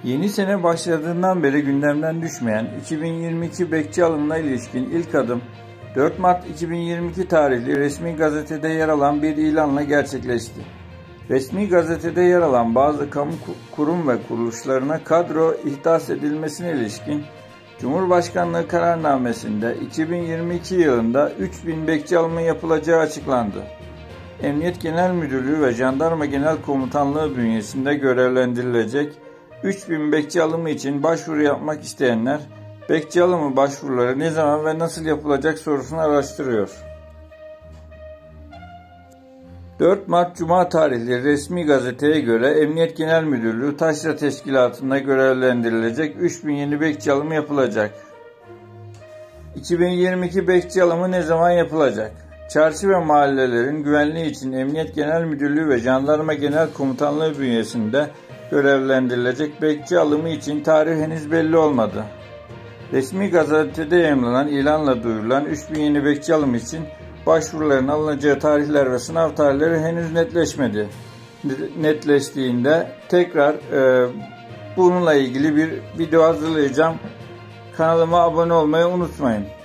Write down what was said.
Yeni sene başladığından beri gündemden düşmeyen 2022 bekçi alımına ilişkin ilk adım 4 Mart 2022 tarihli resmi gazetede yer alan bir ilanla gerçekleşti. Resmi gazetede yer alan bazı kamu kurum ve kuruluşlarına kadro ihdas edilmesine ilişkin Cumhurbaşkanlığı kararnamesinde 2022 yılında 3000 bekçi alımı yapılacağı açıklandı. Emniyet Genel Müdürlüğü ve Jandarma Genel Komutanlığı bünyesinde görevlendirilecek 3000 bekçi alımı için başvuru yapmak isteyenler, bekçi alımı başvuruları ne zaman ve nasıl yapılacak sorusunu araştırıyor. 4 Mart Cuma tarihli resmi gazeteye göre Emniyet Genel Müdürlüğü Taşra Teşkilatı'nda görevlendirilecek 3000 yeni bekçi alımı yapılacak. 2022 bekçi alımı ne zaman yapılacak? Çarşı ve mahallelerin güvenliği için Emniyet Genel Müdürlüğü ve Jandarma Genel Komutanlığı bünyesinde görevlendirilecek bekçi alımı için tarih henüz belli olmadı. Resmi gazetede yayımlanan ilanla duyurulan 3000 yeni bekçi alımı için başvuruların alınacağı tarihler ve sınav tarihleri henüz netleşmedi. Netleştiğinde tekrar bununla ilgili bir video hazırlayacağım. Kanalıma abone olmayı unutmayın.